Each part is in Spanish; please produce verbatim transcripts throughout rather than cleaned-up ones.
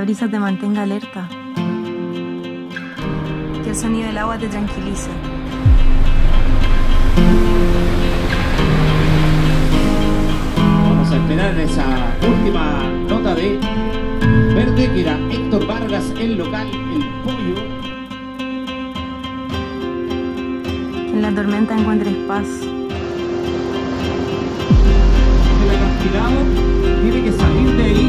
brisa te mantenga alerta. Que el sonido del agua te tranquilice. Vamos a esperar esa última nota de verde, que era Héctor Vargas, el local, el pollo. Que en la tormenta encuentres paz. El acantilado tiene que salir de ahí.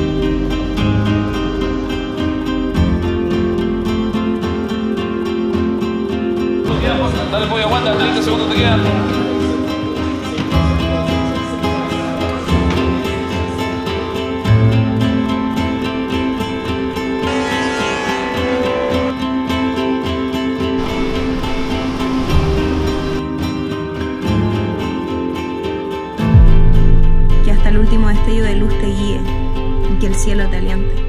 Dale, pollo, aguanta, treinta segundos te quedan. Que hasta el último destello de luz te guíe y que el cielo te aliente.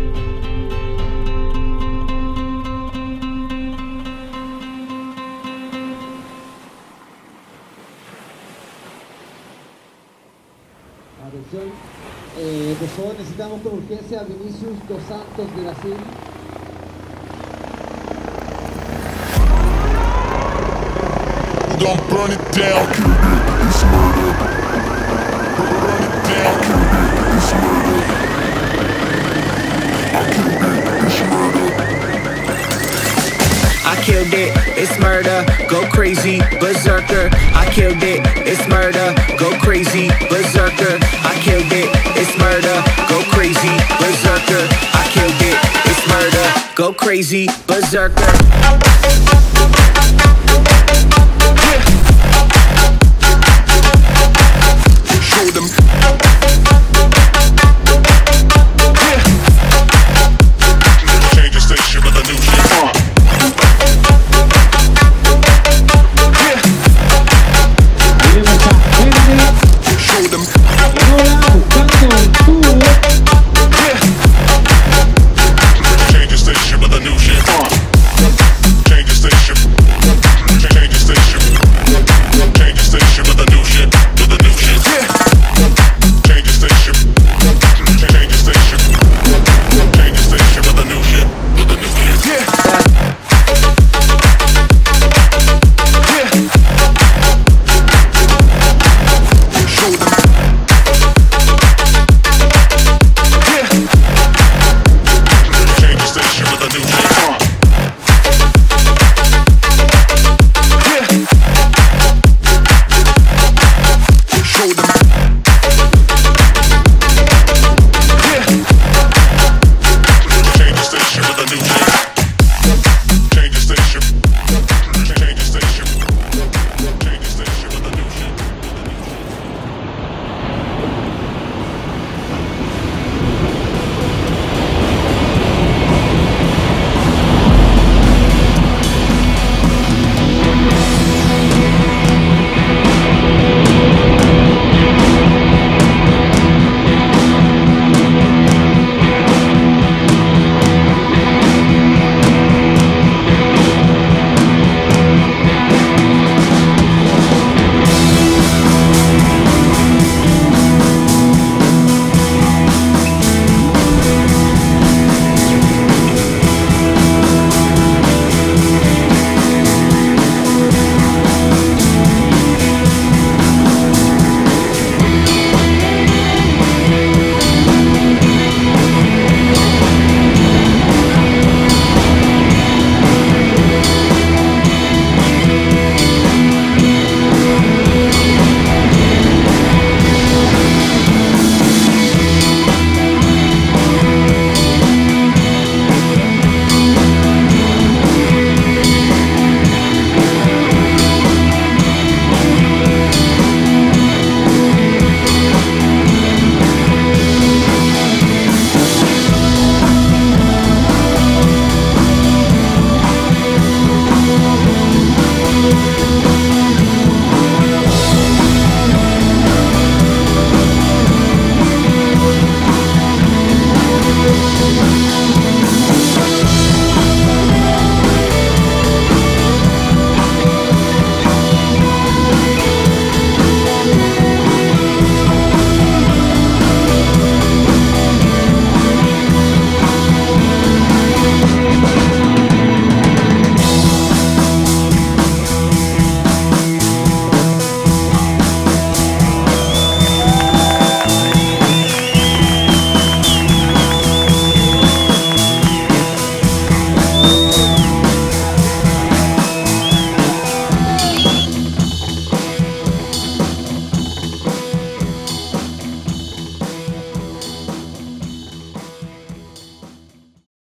Atención, eh, por favor, necesitamos con urgencia a Vinicius dos Santos de Brasil. Don't burn it down, it's murder. Burn it down, it's murder. I killed it, it's murder, go crazy, berserker. I killed it, it's murder, go crazy, berserker. I killed it, it's murder, go crazy, berserker. I killed it, it's murder, go crazy, berserker. Show them.